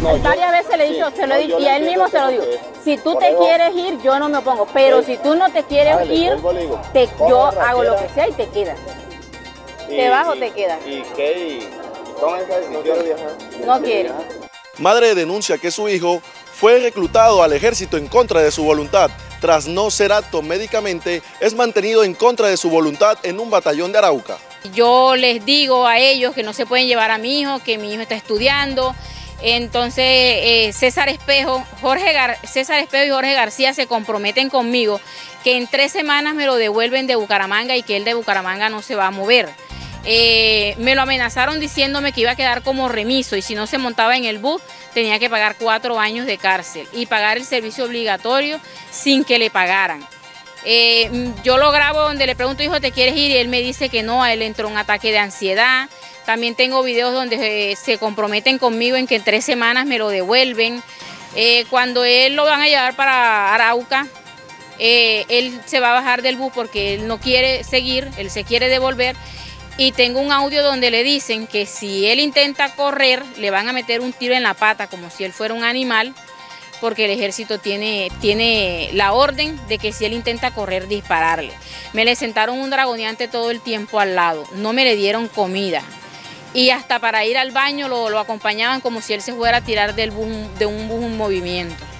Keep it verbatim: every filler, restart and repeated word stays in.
no, varias yo, veces le he dicho, sí, se lo he no, dicho, y le a él mismo se lo digo. Si tú Por te eso, quieres ir, yo no me opongo, pero sí. si tú no te quieres Dale, ir, vuelvo, le digo, te, coge yo la hago lo raquera que sea y te quedas. y- ¿Te vas o y- te quedas? ¿Y qué? Y, y toma esa decisión. No quiero viajar. No quiere. Madre denuncia que su hijo fue reclutado al ejército en contra de su voluntad. Tras no ser apto médicamente, es mantenido en contra de su voluntad en un batallón de Arauca. Yo les digo a ellos que no se pueden llevar a mi hijo, que mi hijo está estudiando. Entonces eh, César Espejo, Jorge Gar César Espejo y Jorge García se comprometen conmigo que en tres semanas me lo devuelven de Bucaramanga y que él de Bucaramanga no se va a mover. Eh, me lo amenazaron diciéndome que iba a quedar como remiso y si no se montaba en el bus tenía que pagar cuatro años de cárcel y pagar el servicio obligatorio sin que le pagaran. Eh, yo lo grabo donde le pregunto, hijo, ¿te quieres ir? Y él me dice que no, a él entró un ataque de ansiedad. También tengo videos donde eh, se comprometen conmigo en que en tres semanas me lo devuelven. Eh, cuando él lo van a llevar para Arauca, eh, él se va a bajar del bus porque él no quiere seguir, él se quiere devolver. Y tengo un audio donde le dicen que si él intenta correr, le van a meter un tiro en la pata como si él fuera un animal, porque el ejército tiene, tiene la orden de que si él intenta correr, dispararle. Me le sentaron un dragoneante todo el tiempo al lado, no me le dieron comida. Y hasta para ir al baño lo, lo acompañaban como si él se fuera a tirar del bus, de un bus en movimiento.